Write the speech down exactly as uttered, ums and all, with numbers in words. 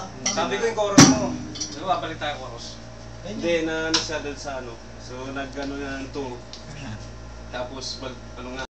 Sabi ko yung chorus mo. Diba, babalik tayo chorus. Hindi, na ano siya dun sa ano. So, nag-ano na ng two. Tapos, pag, ano nga,